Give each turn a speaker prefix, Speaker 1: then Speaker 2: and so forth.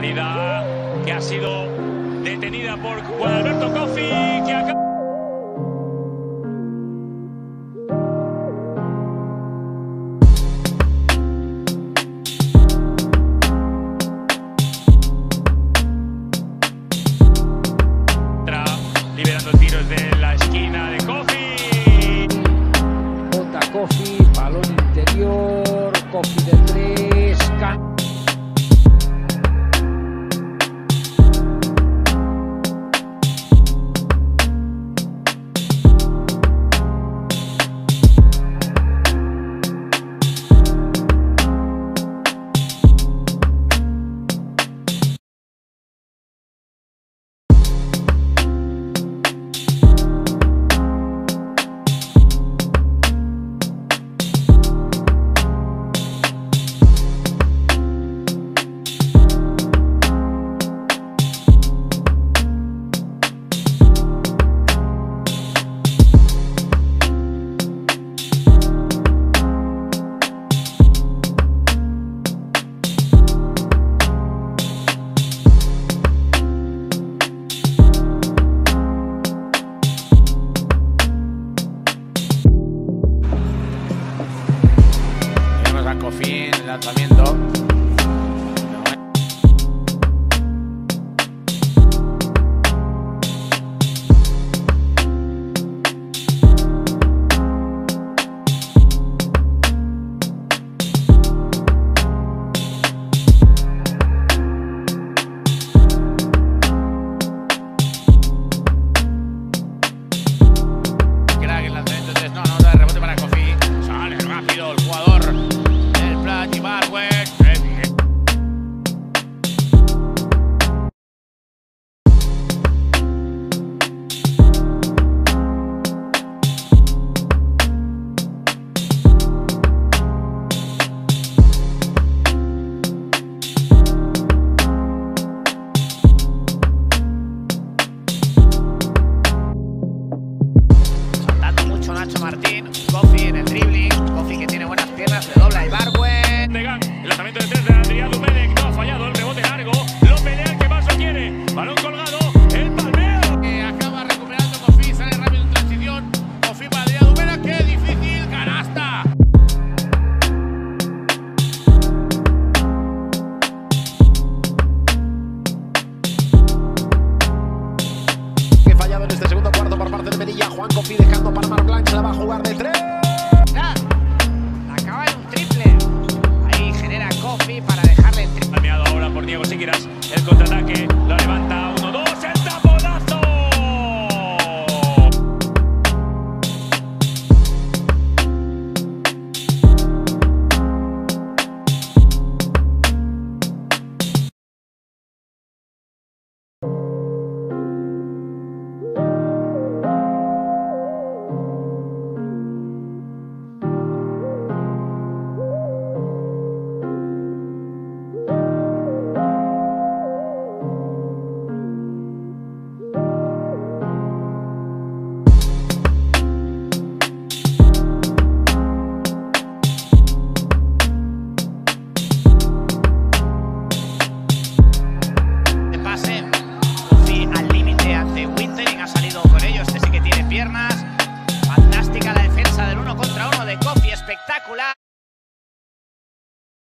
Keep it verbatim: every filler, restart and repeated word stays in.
Speaker 1: Florida, que ha sido detenida por Juan Alberto Coffey, que acaba... liberando tiros de la esquina de Coffey.
Speaker 2: Bota Coffey, balón interior, Coffey de tres, can...
Speaker 3: Coffey en el lanzamiento. Crack el lanzamiento tres, no, no, da rebote para Coffey. Sale rápido el jugador. Nacho Martín, Coffey en el dribbling, Coffey que tiene buenas piernas, le dobla Ibargüen.
Speaker 1: El lanzamiento de tres de Adrián Domènech no ha fallado, el rebote largo, lo pelea el que más lo quiere, balón colgado, el palmeo.
Speaker 3: Eh, acaba recuperando Coffey, sale rápido en transición, Coffey para Adrián Domènech, qué difícil, canasta.
Speaker 4: Que fallado en este segundo cuarto por parte de Melilla, Juan Coffey dejando para Marc Blanc, se la va a jugar de tres.
Speaker 5: ¡Ah! Acaba en un triple. Ahí genera Coffey para dejarle el triple.
Speaker 1: Palmeado ahora por Diego Siquiras, el contraataque, lo levanta uno dos, el taponazo.
Speaker 5: Fantástica la defensa del uno contra uno de Coffey, espectacular.